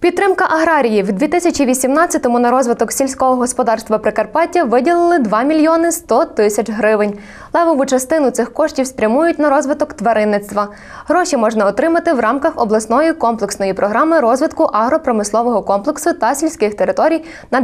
Підтримка аграріїв. В 2018-му на розвиток сільського господарства Прикарпаття виділили 2 мільйони 100 тисяч гривень. Левову частину цих коштів спрямують на розвиток тваринництва. Гроші можна отримати в рамках обласної комплексної програми розвитку агропромислового комплексу та сільських територій на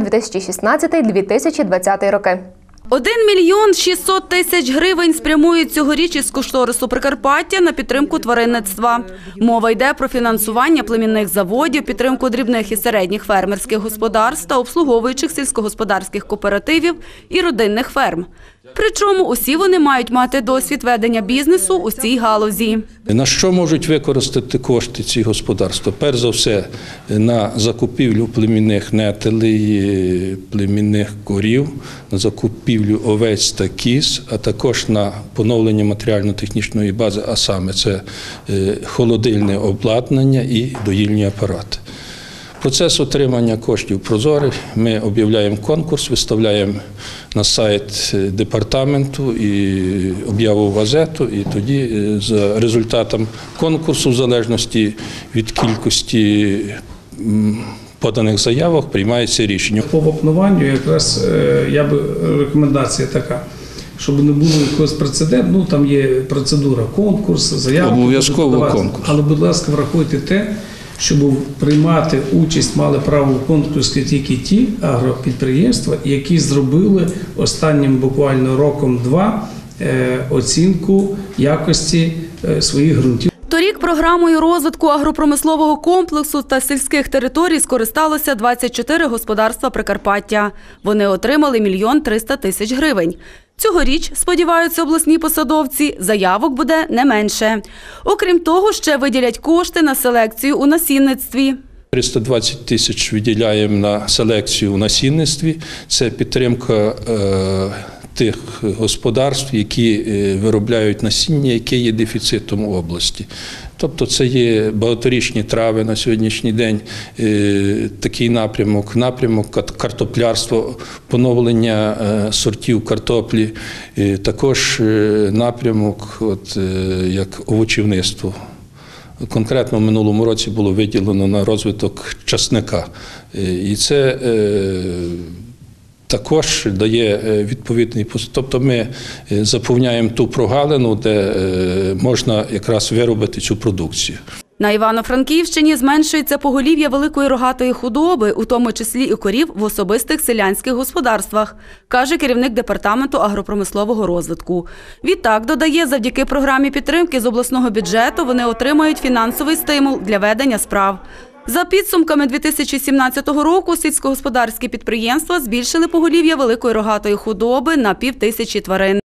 2016-2020 роки. 1 мільйон 600 тисяч гривень спрямують цьогоріч із кошторису Прикарпаття на підтримку тваринництва. Мова йде про фінансування племінних заводів, підтримку дрібних і середніх фермерських господарств та обслуговуючих сільськогосподарських кооперативів і родинних ферм. Причому усі вони мають мати досвід ведення бізнесу у цій галузі. На що можуть використати кошти ці господарства? Перш за все, на закупівлю племінних нетелей, племінних корів, на закупівлю овець та кіз, а також на поновлення матеріально-технічної бази, а саме це холодильне обладнання і доїльні апарати. Процес отримання коштів прозорий. Ми об'являємо конкурс, виставляємо на сайт департаменту і об'яву в газету, і тоді за результатом конкурсу, в залежності від кількості поданих заявок, приймається рішення. По вапнуванню якраз рекомендація така, щоб не було якогось прецеденту, там є процедура, конкурс, заявки. Обов'язково конкурс. Але, будь ласка, врахуйте те, щоб приймати участь мали право в конкурсі тільки ті агропідприємства, які зробили останнім буквально роком-два оцінку якості своїх ґрунтів. Торік програмою розвитку агропромислового комплексу та сільських територій скористалося 24 господарства Прикарпаття. Вони отримали 1 мільйон 300 тисяч гривень. Цьогоріч, сподіваються обласні посадовці, заявок буде не менше. Окрім того, ще виділять кошти на селекцію у насінництві. 320 тисяч виділяємо на селекцію у насінництві. Це підтримка тих господарств, які виробляють насіння, яке є дефіцитом у області. Тобто це є багаторічні трави на сьогоднішній день, такий напрямок картоплярства, поновлення сортів картоплі, також напрямок як овочівництво. Конкретно в минулому році було виділено на розвиток часника. І це також дає відповідний, тобто ми заповняємо ту прогалину, де можна якраз виробити цю продукцію. На Івано-Франківщині зменшується поголів'я великої рогатої худоби, у тому числі і корів в особистих селянських господарствах, каже керівник департаменту агропромислового розвитку. Відтак, додає, завдяки програмі підтримки з обласного бюджету вони отримають фінансовий стимул для ведення справ. За підсумками 2017 року сільськогосподарські підприємства збільшили поголів'я великої рогатої худоби на 5000 тварин.